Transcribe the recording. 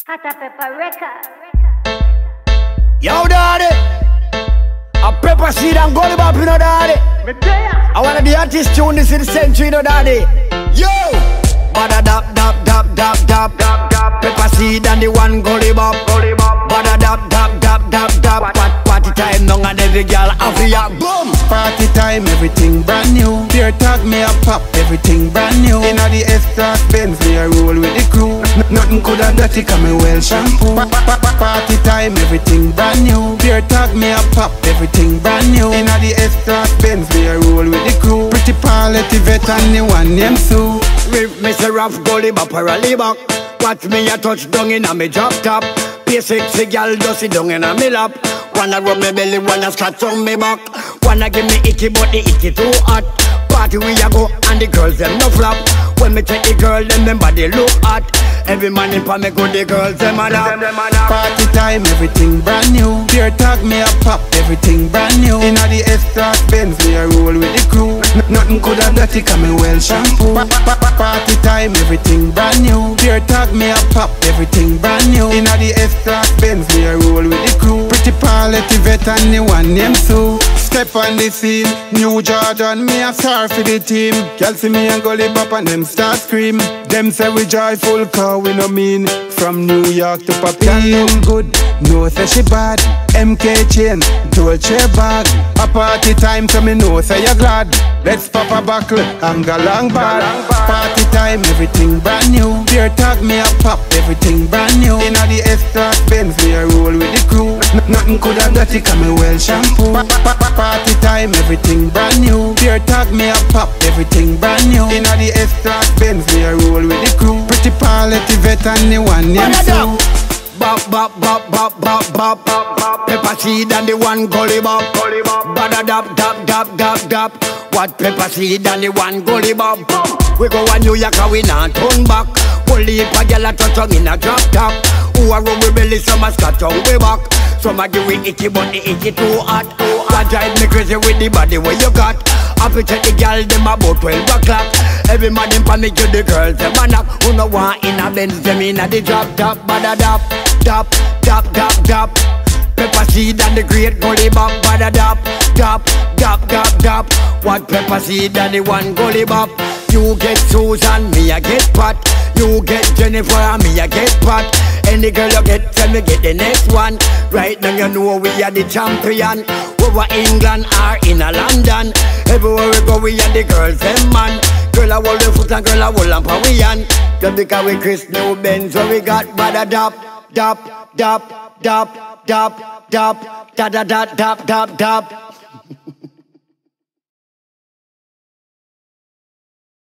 Hot Pepper Record. Yo, daddy. A pepper seed and gold bop, you know, daddy. I wanna the artist tune this in the century, you know, daddy. Yo! Bada dap dap dap dap dap dap dap. Pepper seed and the one gold bop. Bada dap dap dap dap dap. Party time, none and every girl Africa. Boom! Party time, everything brand new. Beer tag me a pop, everything brand new. Inna the S-Class Benz, me a roll with the crew. Nothing could have dirty, come me well shampoo. Party time, everything brand new. Beer tag me a pop, everything brand new. Inna the S-Class Benz, me a roll with the crew. Pretty Paulette vet and the one named Sue. With Mr. Rough Goldie Bop or a back. Watch me a touch down in a me drop top. Pay sexy gal just sit down in a me lap. Wanna rub me belly, wanna scratch on me back. Wanna give me icky but the icky too hot. Party we a go and the girls them no flap. When me take the girl them body look hot. Every man in pa me go the girls them a lap. Party time, everything brand new. Beer tag me a pop, everything brand new. Inna the S-Class Benz, me a roll with the crew. Nothing could have dirty, come me well shampoo. Party time, everything brand new. Beer tag me a pop, everything brand new. Inna the S-Class Benz, me a roll with the crew. Pretty Paulette vet and the one named Sue. Step on the scene, New Jordan, me a star for the team. Girl see me and Gully Bop and them start scream. Them say we joyful car, we no mean. From New York to Papillon good, no say she bad. MK chain, Dolce bag. A party time so me know say you glad. Let's pop a buckle and go long bad. Party time, everything brand new. Beer tag me a pop, everything brand new. Inna the S-Class Benz, me a roll with the crew. Nothing could have dirty, come me well shampoo. Party time, everything brand new. Beer tag me a pop, everything brand new. Inna the S-Class Benz, me a roll with the crew. Pretty Paulette vet and the one named Sue. Bop bop bop bop bop bop bop. Pepper seed and the one Gully Bop. Bada dap dap dap dap dap. What pepper seed and the one Gully Bop. We go a New York and we not turn back. Only if a girl a touch on in a drop top. Who a rub we belly, some a scratch on we back. Some a give we icky but the icky too hot. What drive me crazy with the body where you got. Happy check the girl them about 12 o'clock. Every man them panic to the girls them a knock. Who no want in a Benz them in a the drop top. Bada dap dap dap dap dap. Pepper seed and the great Gully Bop. Bada dap dap dap dap dap. What pepper seed and the one Gully Bop. You get Susan, me a get Pat. You get Jennifer and me a get Pat. Any girl you get, tell me get the next one. Right now you know we are the champion. Over England or in a London. Everywhere we go we are the girls them man. Girl a hold the foot and girl a hold on pa we on. Just because we Chris New Benz so we got bada dap dap dap dap dap dap da da da dap dap dap.